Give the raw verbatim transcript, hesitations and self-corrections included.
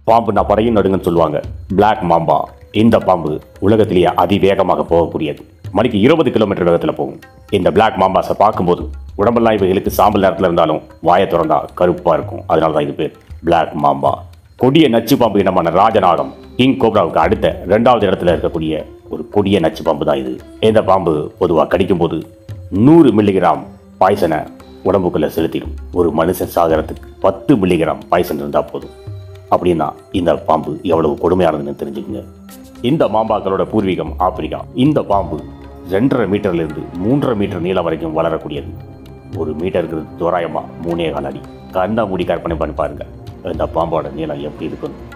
பாம்புனா படையும் நடுங்கன்னு சொல்லுவாங்க. Black Mamba இந்த பாம்பு உலகத்திலேயே அதிவேகமாக போகக்கூடியது. மணிக்கு இருபது கிலோமீட்டர் வேகத்தில் போகும். இந்த பிளாக் மாம்பாஸை பார்க்கும்போது உடம்பெல்லாம் இவைகளுக்கு சாம்பல் நேரத்தில் இருந்தாலும் வாயை திறந்தா கருப்பாக இருக்கும். அதனால தான் இது பேர் பிளாக் மாம்பா. கொடிய நச்சு பாம்பு இனமான ராஜநாகம் கிங் கோப்ராவுக்கு அடுத்த ரெண்டாவது இடத்துல இருக்கக்கூடிய ஒரு கொடிய நச்சு பாம்பு தான் இது. இந்த பாம்பு பொதுவாக கடிக்கும் போது நூறு மில்லிகிராம் பாய்சனை உடம்புக்குள்ள செலுத்திடும். ஒரு மனுஷன் சாகரத்துக்கு பத்து மில்லிகிராம் பாய்சன் இருந்தால் போதும். அப்படின்னா இந்த பாம்பு எவ்வளவு கொடுமையானதுன்னு தெரிஞ்சுக்கங்க. இந்த மாம்பாக்களோட பூர்வீகம் ஆப்பிரிக்கா. இந்த பாம்பு ரெண்டரை மீட்டர்ல இருந்து மூன்றரை மீட்டர் நீளம் வரைக்கும் வளரக்கூடியது. ஒரு மீட்டருக்கு தோராயமா மூணே கால் அடி. கண்ணை மூடி கற்பனை பண்ணி பாருங்க இந்த பாம்போட நீளம் எப்படி இருக்குன்னு.